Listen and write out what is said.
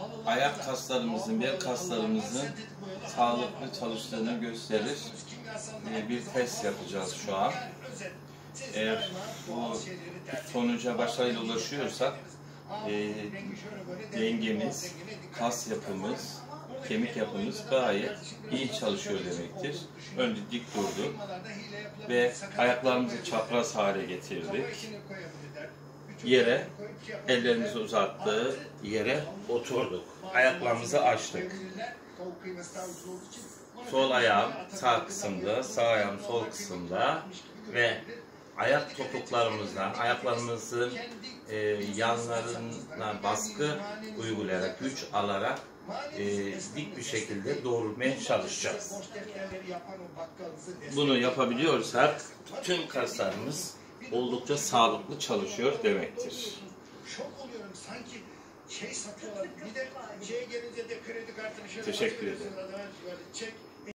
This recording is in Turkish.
ayak kaslarımızın, bel kaslarımızın sağlıklı çalıştığını gösterir. Bir test yapacağız şu an. Eğer bu sonuca başarıyla ulaşıyorsak dengemiz, kas yapımız, kemik yapımız gayet iyi çalışıyor demektir. Önce dik durduk ve ayaklarımızı çapraz hale getirdik. Yere, ellerimizi uzattık, yere oturduk. Ayaklarımızı açtık. Sol ayağım sağ kısımda, sağ ayağım sol kısımda ve ayak topuklarımızdan, ayaklarımızın yanlarına baskı uygulayarak, güç alarak dik bir şekilde doğrulmaya çalışacağız. Bunu yapabiliyorsak tüm kaslarımız oldukça sağlıklı çalışıyor demektir. Teşekkür ederim.